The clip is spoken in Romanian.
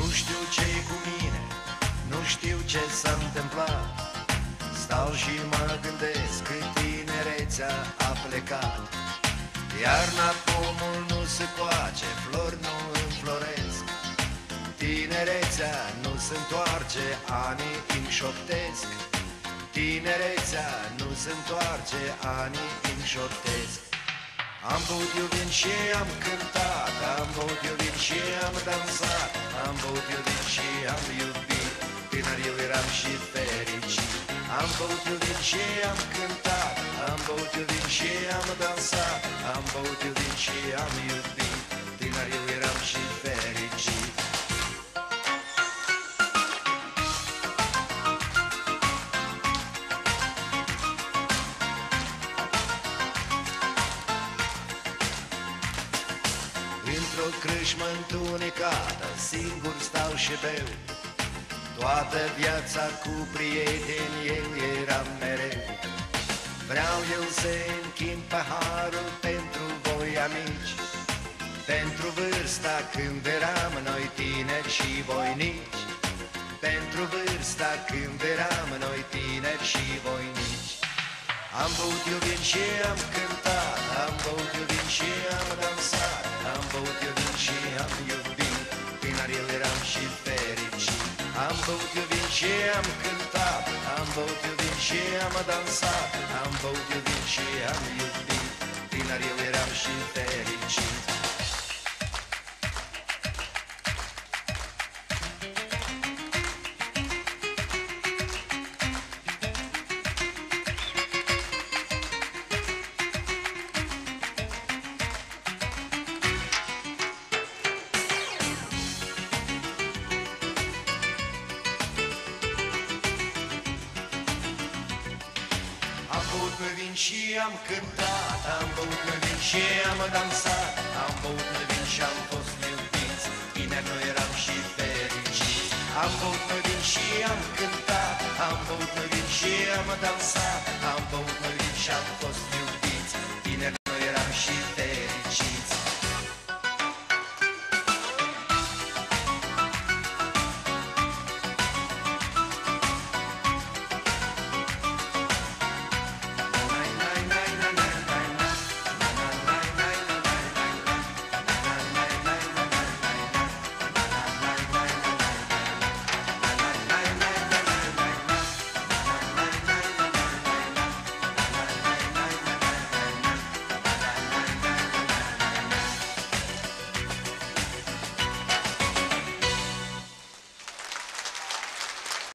știu ce-i cu mine, nu știu ce s-a întâmplat. Stau și mă gândesc cât tinerețea a plecat. Iarna pomul nu se coace, flori nu înfloresc. Tinerețea nu se întoarce, anii îmi șoptesc. Tinerețea nu se întoarce, anii îmi șoptesc. Am băut eu vin și am cântat, am băut eu vin și am dansat, am băut eu vin și am iubit, tânăr eu eram și fericit. Am băut eu vin și am cântat, am băut eu vin și am dansat, am băut eu vin și am iubit, tânăr eu eram și fericit. Într-o crâșmă întunecată, singur stau și beu. Toată viața cu prieteni eu eram mereu. Vreau eu să închin paharul pentru voi amici, pentru vârsta când eram noi tineri și voinici, pentru vârsta când eram noi tineri și voinici. Am băut eu vin și am cântat, am băut eu vin și am dansat, am băut eu vin și am iubit, tânăr eu eram și fericit. Am băut eu vin și am cântat, am băut eu vin și am dansat, am băut eu vin și am iubit, tânăr eu eram și fericit. Am băut noi vin și am cântat, am băut noi vin și am dansat, am băut noi vin și am fost iubiți, tineri noi eram și fericiți. Am băut noi vin și am cântat, am băut noi vin și am dansat, am băut noi vin și am fost